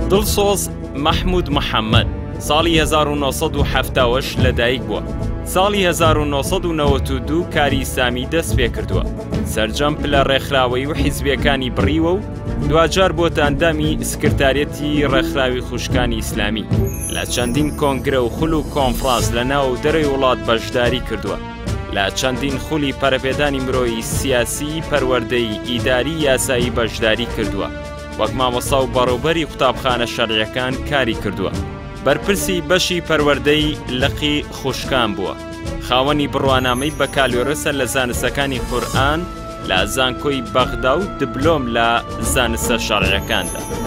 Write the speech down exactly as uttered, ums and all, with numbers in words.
دڵسۆز مححمود محەممەد ساڵی هەزار و نۆسەد و هەفتاد و هەشت لەدایک بووە. ساڵی هەزار و نۆسەد و نەوەت و دوو کاری ئیسلامی دەست پێ کردووە. سەرجەم پلە ڕێکخراوەی و حیزبیەکانی بڕیوە و دوجار بۆتە ئەندامی سکرتارەتی ڕێکخراوی خوشکانی ئیسلامی. لە چەندین کۆنگرە و خول و کۆنفرانس لە ناو و دەرەوەی وڵات بەشداری کردووە. لە چەندین خولی پەرەپێدانی مرۆیی سیاسی پەروەردەی ئیداری یاسایی بەشداری کردووە. وەک مامۆستا و بەڕێوەبەری قوتابخانە شەرعیەکان کاری کردووە. بەرپرسی بەشی پەروەردەی لقی خوشکان بووە. خاوەنی بڕوانامەی بەکالۆرەسە لە زانستەکانی قورئان لە زانکۆی بەغدا و دبلۆم لە زانستە شەرعیەکاندا.